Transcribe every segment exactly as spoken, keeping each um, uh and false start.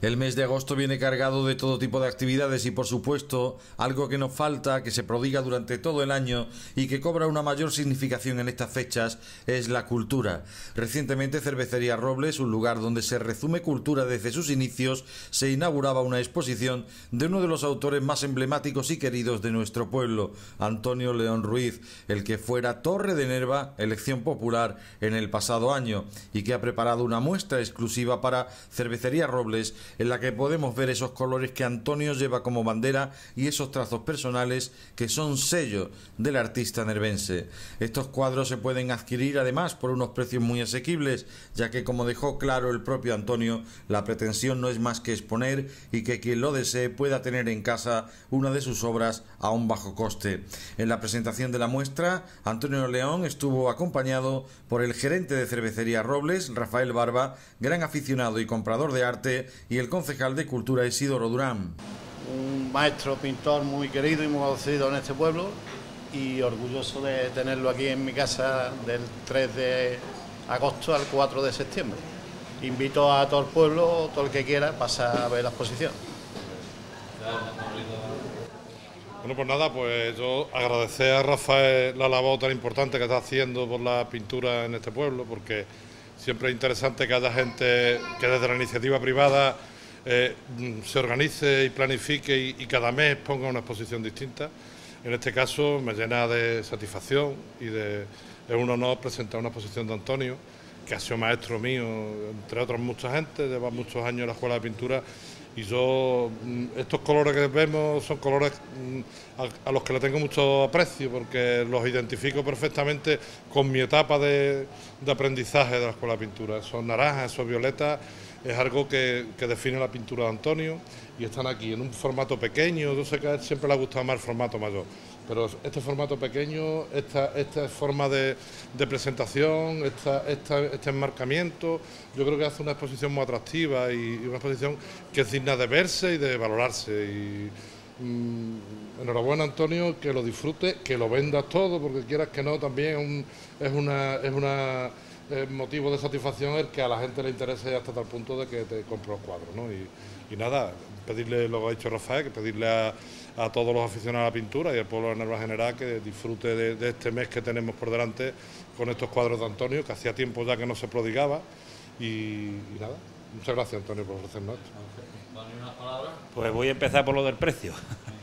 El mes de agosto viene cargado de todo tipo de actividades y, por supuesto, algo que nos falta, que se prodiga durante todo el año y que cobra una mayor significación en estas fechas, es la cultura. Recientemente, Cervecería Robles, un lugar donde se resume cultura desde sus inicios, se inauguraba una exposición de uno de los autores más emblemáticos y queridos de nuestro pueblo, Antonio León Ruiz, el que fuera Torre de Nerva, elección popular en el pasado año, y que ha preparado una muestra exclusiva para Cervecería Robles, en la que podemos ver esos colores que Antonio lleva como bandera y esos trazos personales que son sello del artista nervense. Estos cuadros se pueden adquirir además por unos precios muy asequibles, ya que, como dejó claro el propio Antonio, la pretensión no es más que exponer y que quien lo desee pueda tener en casa una de sus obras a un bajo coste. En la presentación de la muestra, Antonio León estuvo acompañado por el gerente de Cervecería Robles, Rafael Barba, gran aficionado y comprador de arte, y el concejal de Cultura, Isidoro Durán. Un maestro pintor muy querido y muy conocido en este pueblo, y orgulloso de tenerlo aquí en mi casa del tres de agosto al cuatro de septiembre. Invito a todo el pueblo, todo el que quiera, pasar a ver la exposición. Bueno, pues nada, pues yo agradecer a Rafael la labor tan importante que está haciendo por la pintura en este pueblo, porque siempre es interesante que haya gente que desde la iniciativa privada eh, se organice y planifique y, y cada mes ponga una exposición distinta. En este caso me llena de satisfacción y de, es un honor presentar una exposición de Antonio, que ha sido maestro mío, entre otras mucha gente, lleva muchos años en la Escuela de Pintura, y yo, estos colores que vemos son colores a, a los que le tengo mucho aprecio, porque los identifico perfectamente con mi etapa de, de aprendizaje de la Escuela de Pintura. Esos naranjas, esos violetas, es algo que, que define la pintura de Antonio, y están aquí en un formato pequeño. Yo sé que a él siempre le ha gustado más el formato mayor, pero este formato pequeño, esta, esta forma de, de presentación, esta, esta, este enmarcamiento, yo creo que hace una exposición muy atractiva y, y una exposición que es digna de verse y de valorarse. Y mmm, enhorabuena, Antonio, que lo disfrute, que lo vendas todo, porque quieras que no, también es, un, es una... Es una es motivo de satisfacción el que a la gente le interese hasta tal punto de que te compre los cuadros, ¿no? Y, y nada, pedirle, lo que ha dicho Rafael, que pedirle a, a todos los aficionados a la pintura y al pueblo de Nerva en general que disfrute de, de este mes que tenemos por delante con estos cuadros de Antonio, que hacía tiempo ya que no se prodigaba. Y, y nada, muchas gracias, Antonio, por ofrecernos esto. Pues voy a empezar por lo del precio.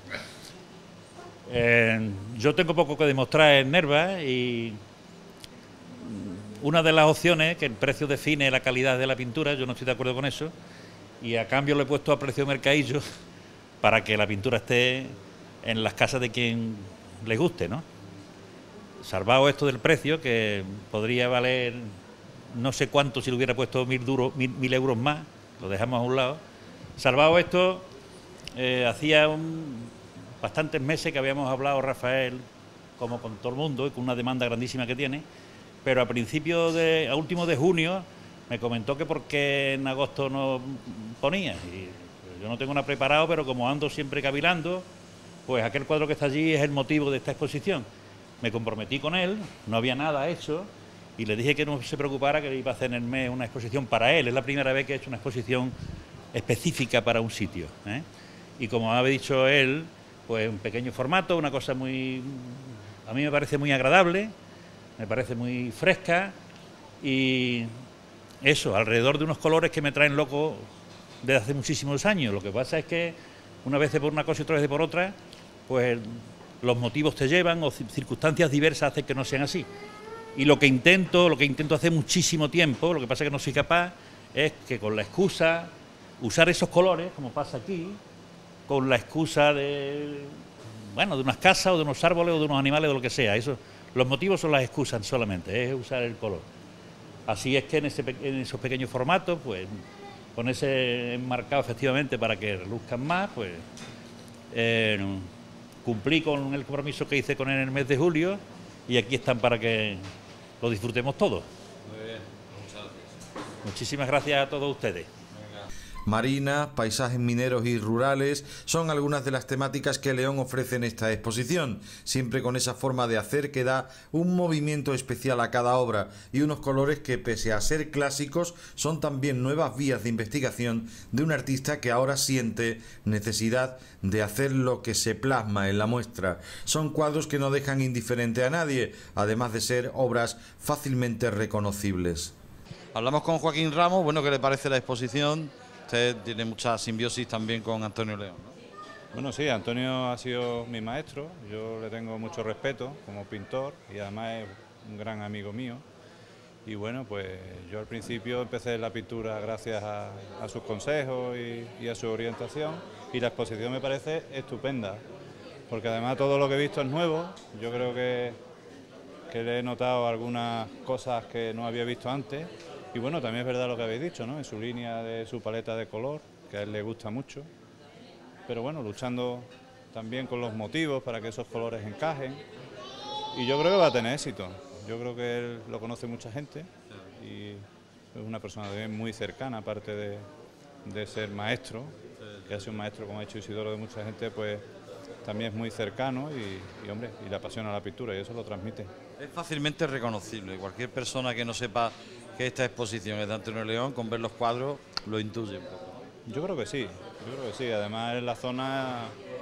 eh, yo tengo poco que demostrar en Nerva, y una de las opciones, que el precio define la calidad de la pintura, yo no estoy de acuerdo con eso, y a cambio lo he puesto a precio de mercadillo para que la pintura esté en las casas de quien les guste, ¿no? Salvado esto del precio, que podría valer no sé cuánto si lo hubiera puesto mil, duros, mil, mil euros más, lo dejamos a un lado. Salvado esto, eh, hacía un, bastantes meses que habíamos hablado Rafael, como con todo el mundo, y con una demanda grandísima que tiene, pero a principios de, a últimos de junio me comentó que por qué en agosto no ponía. Y yo no tengo nada preparado, pero como ando siempre cavilando, pues aquel cuadro que está allí es el motivo de esta exposición. Me comprometí con él, no había nada hecho, y le dije que no se preocupara, que iba a hacer en el mes una exposición para él. Es la primera vez que he hecho una exposición específica para un sitio, ¿eh? Y como ha dicho él, pues un pequeño formato, una cosa muy... a mí me parece muy agradable, me parece muy fresca, y eso, alrededor de unos colores que me traen loco desde hace muchísimos años. Lo que pasa es que una vez por una cosa y otra vez por otra, pues los motivos te llevan, o circunstancias diversas hacen que no sean así. Y lo que intento, lo que intento hace muchísimo tiempo, lo que pasa es que no soy capaz, es que con la excusa, usar esos colores, como pasa aquí, con la excusa de, bueno, de unas casas o de unos árboles o de unos animales o de lo que sea. Eso, los motivos son las excusas solamente, es usar el color. Así es que en, ese, en esos pequeños formatos, pues ponerse enmarcado efectivamente para que reluzcan más, pues eh, cumplí con el compromiso que hice con él en el mes de julio, y aquí están para que lo disfrutemos todos. Muy bien, muchas gracias. Muchísimas gracias a todos ustedes. Marinas, paisajes mineros y rurales son algunas de las temáticas que León ofrece en esta exposición, siempre con esa forma de hacer que da un movimiento especial a cada obra y unos colores que, pese a ser clásicos, son también nuevas vías de investigación de un artista que ahora siente necesidad de hacer lo que se plasma en la muestra. Son cuadros que no dejan indiferente a nadie, además de ser obras fácilmente reconocibles. Hablamos con Joaquín Ramos. Bueno, ¿qué le parece la exposición? Usted tiene mucha simbiosis también con Antonio León, ¿no? Bueno, sí, Antonio ha sido mi maestro, yo le tengo mucho respeto como pintor y además es un gran amigo mío. Y bueno, pues yo al principio empecé la pintura gracias a, a sus consejos y, y a su orientación, y la exposición me parece estupenda, porque además todo lo que he visto es nuevo. Yo creo que, que le he notado algunas cosas que no había visto antes. Y bueno, también es verdad lo que habéis dicho, ¿no? En su línea de su paleta de color, que a él le gusta mucho. Pero bueno, luchando también con los motivos para que esos colores encajen. Y yo creo que va a tener éxito. Yo creo que él lo conoce mucha gente y es una persona también muy cercana, aparte de, de ser maestro, que ha sido un maestro, como ha dicho Isidoro, de mucha gente, pues también es muy cercano y, y hombre, y le apasiona la pintura y eso lo transmite. Es fácilmente reconocible. Cualquier persona que no sepa que esta exposición es de Antonio León, con ver los cuadros lo intuye un poco. Yo creo que sí, yo creo que sí. Además en la zona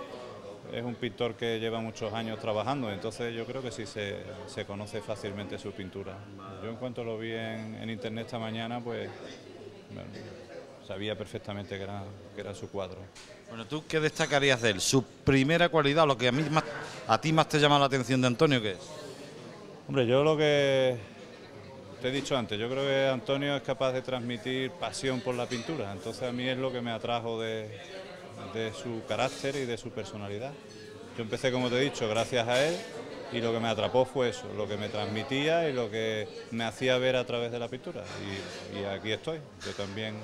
es un pintor que lleva muchos años trabajando, entonces yo creo que sí se, se conoce fácilmente su pintura. Yo en cuanto lo vi en, en internet esta mañana, pues bueno, sabía perfectamente que era, que era su cuadro. Bueno, ¿tú qué destacarías de él? Su primera cualidad, lo que a, mí más, a ti más te llama la atención de Antonio, ¿qué es? Hombre, yo lo que te he dicho antes, yo creo que Antonio es capaz de transmitir pasión por la pintura, entonces a mí es lo que me atrajo de, de su carácter y de su personalidad. Yo empecé, como te he dicho, gracias a él, y lo que me atrapó fue eso, lo que me transmitía y lo que me hacía ver a través de la pintura. Y, y aquí estoy, yo también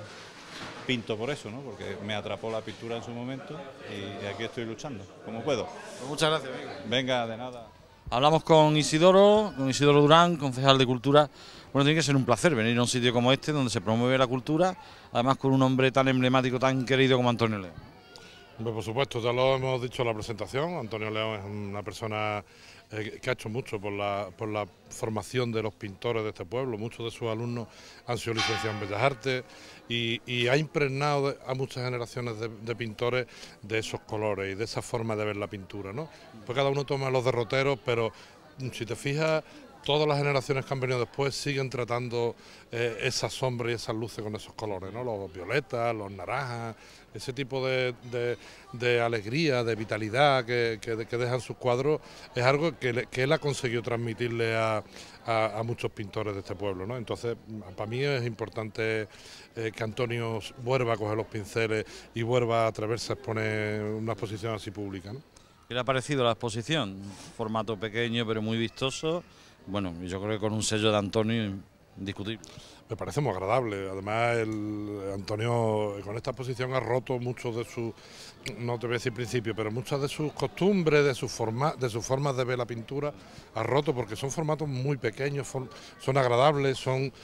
pinto por eso, ¿no? Porque me atrapó la pintura en su momento y, y aquí estoy luchando, como puedo. Pues muchas gracias, amigo. Venga, de nada. Hablamos con Isidoro, con Isidoro Durán, concejal de Cultura. Bueno, tiene que ser un placer venir a un sitio como este, donde se promueve la cultura, además con un hombre tan emblemático, tan querido como Antonio León. Pues por supuesto, ya lo hemos dicho en la presentación, Antonio León es una persona eh, que ha hecho mucho por la, por la formación de los pintores de este pueblo. Muchos de sus alumnos han sido licenciados en Bellas Artes y, y ha impregnado a muchas generaciones de, de pintores de esos colores y de esa forma de ver la pintura, ¿no? Pues cada uno toma los derroteros, pero si te fijas, todas las generaciones que han venido después siguen tratando eh, esas sombras y esas luces con esos colores, ¿no? Los violetas, los naranjas, ese tipo de, de, de alegría, de vitalidad que, que, que dejan sus cuadros, es algo que, le, que él ha conseguido transmitirle a, a, a muchos pintores de este pueblo, ¿no? Entonces, para mí es importante eh, que Antonio vuelva a coger los pinceles y vuelva a atreverse a exponer una exposición así pública, ¿no? ¿Qué le ha parecido la exposición? Formato pequeño pero muy vistoso. Bueno, yo creo que con un sello de Antonio indiscutible. Me parece muy agradable. Además, el Antonio con esta exposición ha roto muchos de sus, no te voy a decir principios, pero muchas de sus costumbres, de sus forma, de sus formas de ver la pintura, ha roto porque son formatos muy pequeños, son, son agradables, son,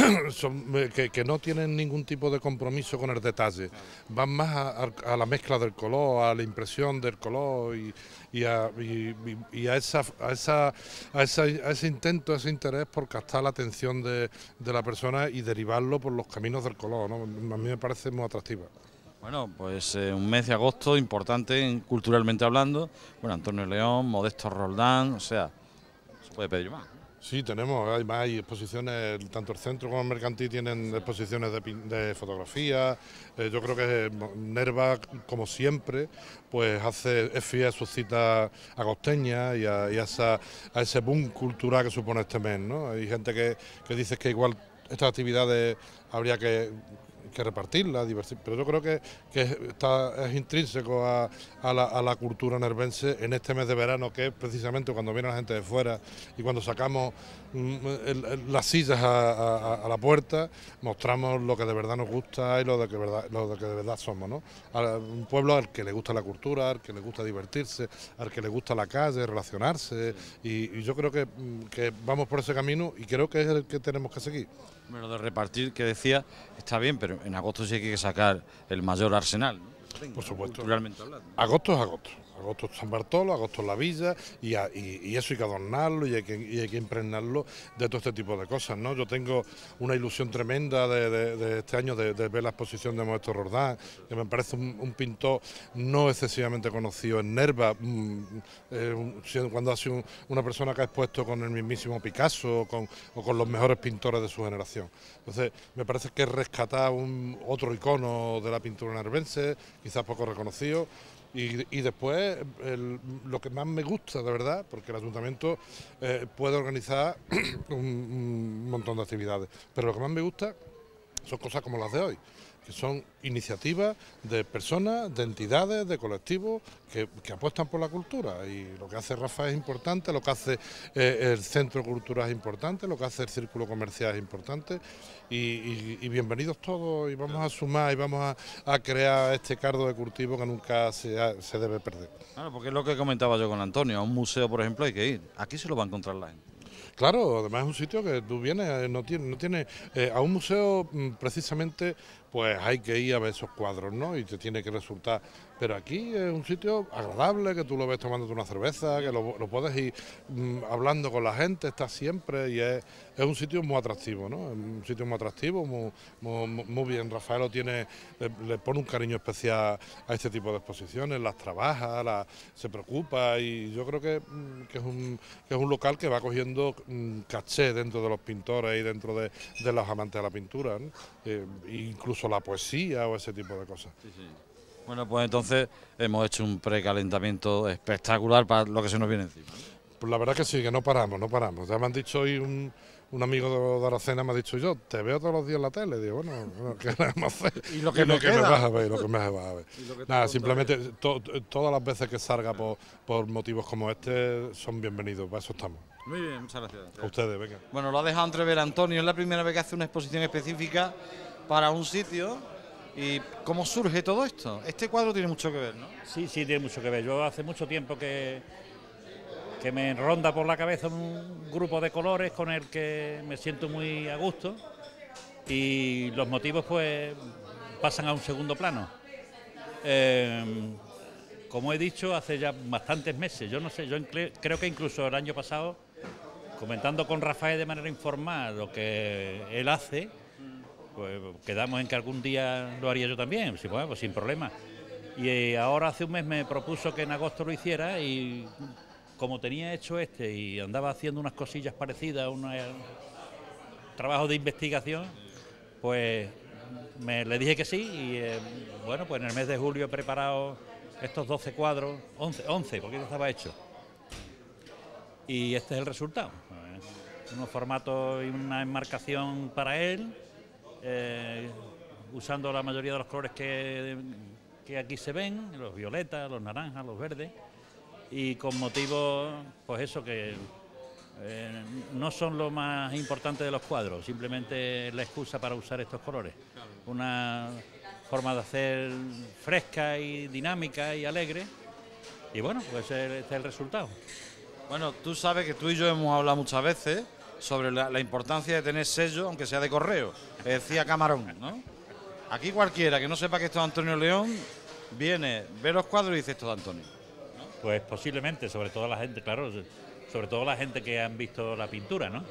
son que, que no tienen ningún tipo de compromiso con el detalle. Van más a, a la mezcla del color, a la impresión del color y, y, a, y, y a, esa, a, esa, a, esa, a ese intento, a ese interés por captar la atención de, de la persona y derivarlo por los caminos del color, ¿no? A mí me parece muy atractiva. Bueno, pues eh, un mes de agosto importante culturalmente hablando. Bueno, Antonio León, Modesto Roldán, o sea, se puede pedir más. Sí, tenemos, además hay exposiciones, tanto el centro como el mercantil tienen exposiciones de, de fotografía. Eh, yo creo que Nerva, como siempre, pues hace, es fiel a sus citas agosteñas y, a, y a, esa, a ese boom cultural que supone este mes, ¿no? Hay gente que, que dice que igual estas actividades habría que, que repartirlas, divertir, pero yo creo que, que está, es intrínseco a, a, la, a la cultura nervense en este mes de verano, que es precisamente cuando viene la gente de fuera y cuando sacamos mm, el, el, las sillas a, a, a la puerta, mostramos lo que de verdad nos gusta y lo de que, verdad, lo de, que de verdad somos, ¿no? A un pueblo al que le gusta la cultura, al que le gusta divertirse, al que le gusta la calle, relacionarse, y, y yo creo que, que vamos por ese camino y creo que es el que tenemos que seguir. Bueno, de repartir, que decía, está bien, pero en agosto sí hay que sacar el mayor arsenal, ¿no? Por supuesto. Culturalmente hablando. Agosto es agosto. Agosto es San Bartolo, agosto es la villa, y, a, y, y eso hay que adornarlo y hay que, y hay que impregnarlo de todo este tipo de cosas, ¿no? Yo tengo una ilusión tremenda de, de, de este año de, de ver la exposición de Modesto Roldán, que me parece un, un pintor no excesivamente conocido en Nerva, mmm, eh, cuando ha sido un, una persona que ha expuesto con el mismísimo Picasso o con, o con los mejores pintores de su generación. Entonces, me parece que es rescatar un, otro icono de la pintura nervense, quizás poco reconocido. Y, y después, el, lo que más me gusta, de verdad, porque el ayuntamiento eh, puede organizar un, un montón de actividades, pero lo que más me gusta son cosas como las de hoy, que son iniciativas de personas, de entidades, de colectivos que, que apuestan por la cultura, y lo que hace Rafa es importante, lo que hace eh, el Centro Cultural es importante, lo que hace el Círculo Comercial es importante, y, y, y bienvenidos todos, y vamos a sumar y vamos a, a crear este cardo de cultivo que nunca se, ha, se debe perder. Claro, porque es lo que comentaba yo con Antonio, a un museo, por ejemplo, hay que ir, aquí se lo va a encontrar la gente. Claro, además es un sitio que tú vienes, no tiene, no tiene eh, a un museo precisamente, pues hay que ir a ver esos cuadros, ¿no? Y te tiene que resultar. Pero aquí es un sitio agradable, que tú lo ves tomándote una cerveza, que lo, lo puedes ir mmm, hablando con la gente, estás siempre, y es, es un sitio muy atractivo, ¿no? Es un sitio muy atractivo, muy, muy, muy bien. Rafael tiene, le, le pone un cariño especial a este tipo de exposiciones, las trabaja, las, se preocupa, y yo creo que, que, es un, que es un local que va cogiendo mmm, caché dentro de los pintores y dentro de, de los amantes de la pintura, ¿no? Eh, incluso la poesía o ese tipo de cosas. Sí, sí. Bueno, pues entonces hemos hecho un precalentamiento espectacular para lo que se nos viene encima. Pues la verdad que sí, que no paramos, no paramos. Ya me han dicho hoy un, un amigo de Aracena, me ha dicho yo, te veo todos los días en la tele. Digo, bueno, bueno ¿qué vamos a hacer? Y lo que, y me, lo que me vas a ver, lo que me vas a ver. Nada, simplemente to, todas las veces que salga por, por motivos como este son bienvenidos, para eso estamos. Muy bien, muchas gracias. A ustedes, venga. Bueno, lo ha dejado entrever Antonio, es la primera vez que hace una exposición específica para un sitio. ¿Y cómo surge todo esto? Este cuadro tiene mucho que ver, ¿no? Sí, sí, tiene mucho que ver. Yo hace mucho tiempo que, que me ronda por la cabeza un grupo de colores con el que me siento muy a gusto, y los motivos pues pasan a un segundo plano. Eh, como he dicho, hace ya bastantes meses, yo no sé, yo creo que incluso el año pasado, comentando con Rafael de manera informal lo que él hace, pues quedamos en que algún día lo haría yo también, sí, bueno, pues sin problema. Y ahora hace un mes me propuso que en agosto lo hiciera, y como tenía hecho este y andaba haciendo unas cosillas parecidas, un trabajo de investigación, pues me, le dije que sí, y eh, bueno, pues en el mes de julio he preparado estos doce cuadros, once, once, porque ya estaba hecho. Y este es el resultado, unos formatos y una enmarcación para él, Eh, usando la mayoría de los colores que, que aquí se ven, los violetas, los naranjas, los verdes, y con motivos, pues eso, que eh, no son lo más importante de los cuadros, simplemente la excusa para usar estos colores. Una forma de hacer fresca y dinámica y alegre, y bueno, pues este es el resultado. Bueno, tú sabes que tú y yo hemos hablado muchas veces sobre la, la importancia de tener sello, aunque sea de correo, decía Camarón, ¿no? Aquí cualquiera que no sepa que esto es Antonio León, viene, ve los cuadros y dice esto de Antonio, ¿no? Pues posiblemente, sobre todo la gente, claro, sobre todo la gente que han visto la pintura, ¿no?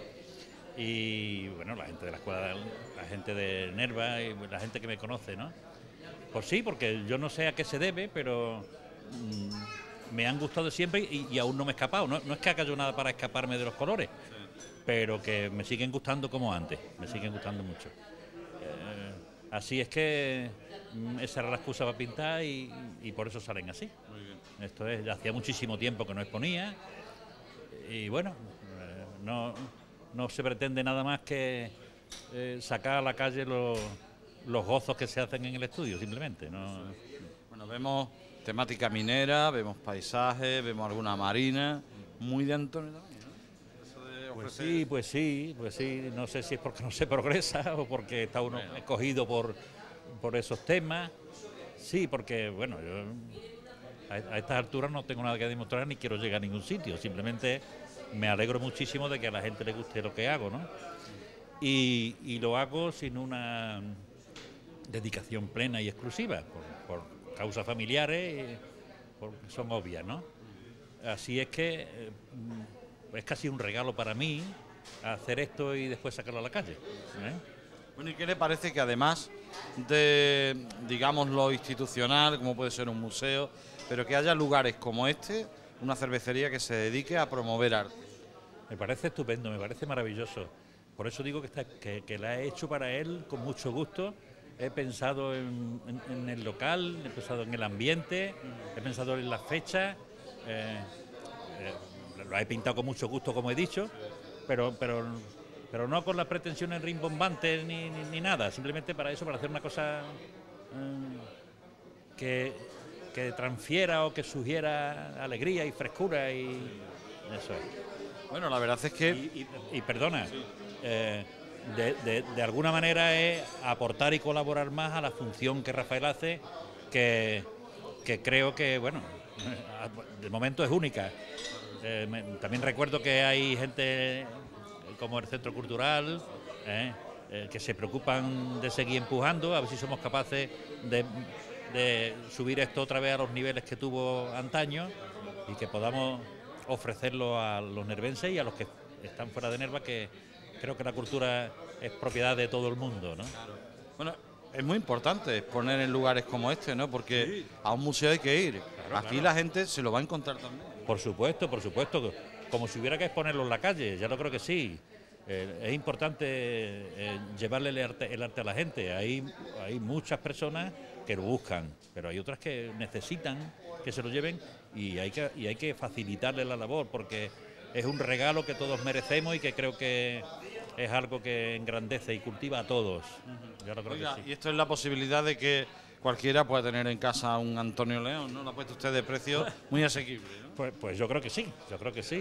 Y bueno, la gente de la escuela, la gente de Nerva y la gente que me conoce, ¿no? Pues sí, porque yo no sé a qué se debe, pero mmm, me han gustado siempre y, y aún no me he escapado, ¿no? No es que haga yo nada para escaparme de los colores, pero que me siguen gustando como antes, me siguen gustando mucho. Eh, así es que mm, esa era la excusa para pintar, y, y por eso salen así. Muy bien. Esto es, ya hacía muchísimo tiempo que no exponía, y bueno, eh, no, no se pretende nada más que eh, sacar a la calle los, los gozos que se hacen en el estudio, simplemente. ¿No? Bueno, vemos temática minera, vemos paisajes, vemos alguna marina, muy de Antonio también. Pues sí, pues sí, pues sí, no sé si es porque no se progresa o porque está uno bueno. escogido por, por esos temas. Sí, porque, bueno, yo a, a estas alturas no tengo nada que demostrar ni quiero llegar a ningún sitio, simplemente me alegro muchísimo de que a la gente le guste lo que hago, ¿no? y, y lo hago sin una dedicación plena y exclusiva, por, por causas familiares, porque son obvias, ¿no? Así es que eh, es casi un regalo para mí hacer esto y después sacarlo a la calle, ¿eh? Bueno, ¿y qué le parece que además de, digamos, lo institucional, como puede ser un museo, pero que haya lugares como este, una cervecería que se dedique a promover arte? Me parece estupendo, me parece maravilloso. Por eso digo que, está, que, que la he hecho para él con mucho gusto. He pensado en, en, en el local, he pensado en el ambiente, he pensado en las fechas. Eh, eh, lo he pintado con mucho gusto, como he dicho, pero, pero, pero no con las pretensiones rimbombantes ni, ni, ni nada. Simplemente para eso, para hacer una cosa eh, que, que transfiera o que sugiera alegría y frescura, y eso es. Bueno, la verdad es que... Y, y, y perdona, sí. eh, de, de, de alguna manera es aportar y colaborar más a la función que Rafael hace, que, que creo que, bueno, de momento es única. Eh, me, también recuerdo que hay gente como el Centro Cultural, eh, eh, que se preocupan de seguir empujando, a ver si somos capaces de, de subir esto otra vez a los niveles que tuvo antaño y que podamos ofrecerlo a los nervenses y a los que están fuera de Nerva, que creo que la cultura es propiedad de todo el mundo, ¿no? Claro. Bueno, es muy importante exponer en lugares como este, ¿no? Porque sí, a un museo hay que ir. Claro, aquí claro, la gente se lo va a encontrar también. Por supuesto, por supuesto. Como si hubiera que exponerlo en la calle, ya lo creo que sí. Eh, es importante eh, llevarle el arte, el arte a la gente. Hay, hay muchas personas que lo buscan, pero hay otras que necesitan que se lo lleven, y hay que, y hay que facilitarle la labor, porque es un regalo que todos merecemos y que creo que es algo que engrandece y cultiva a todos. Uh-huh. Yo lo creo Oiga, que sí. Y esto es la posibilidad de que cualquiera pueda tener en casa un Antonio León, ¿no? Lo ha puesto usted de precio muy asequible, ¿no? Pues, pues yo creo que sí, yo creo que sí.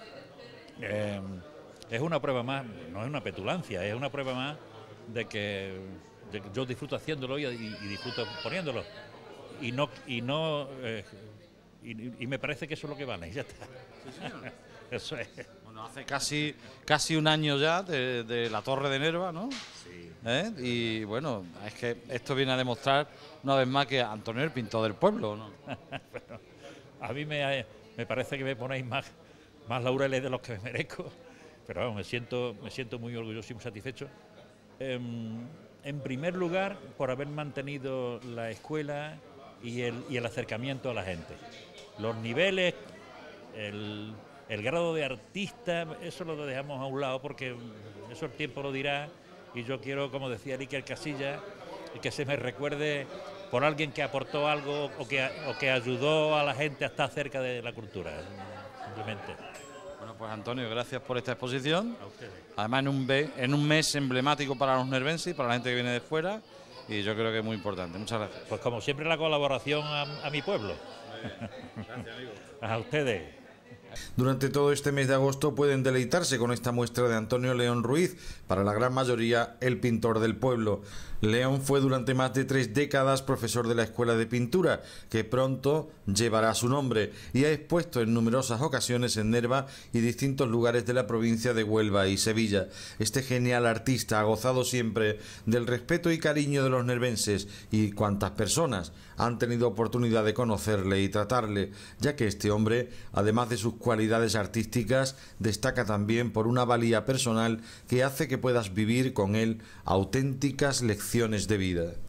Eh, es una prueba más, no es una petulancia, es una prueba más de que, de que yo disfruto haciéndolo y, y, y disfruto poniéndolo. Y no, y no eh, y, y me parece que eso es lo que vale, y ya está. Sí, señor. Eso es. Bueno, hace casi casi un año ya de, de la Torre de Nerva, ¿no? Sí. ¿Eh? Y bueno, es que esto viene a demostrar una vez más que Antonio es el pintor del pueblo, ¿no? Bueno, a mí me, me parece que me ponéis más, más laureles de los que me merezco, pero bueno, me siento, me siento muy orgulloso y muy satisfecho. Eh, en primer lugar, por haber mantenido la escuela y el, y el acercamiento a la gente. Los niveles, el, el grado de artista, eso lo dejamos a un lado porque eso el tiempo lo dirá, y yo quiero, como decía Iker Casillas, que se me recuerde por alguien que aportó algo o que, o que ayudó a la gente a estar cerca de la cultura, simplemente. Bueno, pues Antonio, gracias por esta exposición. A ustedes. Además en un, be, en un mes emblemático para los nervenses y para la gente que viene de fuera, y yo creo que es muy importante. Muchas gracias. Pues como siempre, la colaboración a, a mi pueblo. Gracias, amigo. A ustedes. Durante todo este mes de agosto pueden deleitarse con esta muestra de Antonio León Ruiz, para la gran mayoría el pintor del pueblo. León fue durante más de tres décadas profesor de la Escuela de Pintura, que pronto llevará su nombre, y ha expuesto en numerosas ocasiones en Nerva y distintos lugares de la provincia de Huelva y Sevilla. Este genial artista ha gozado siempre del respeto y cariño de los nervenses, y cuantas personas han tenido oportunidad de conocerle y tratarle, ya que este hombre, además de sus cualidades artísticas, destaca también por una valía personal que hace que puedas vivir con él auténticas lecciones de vida.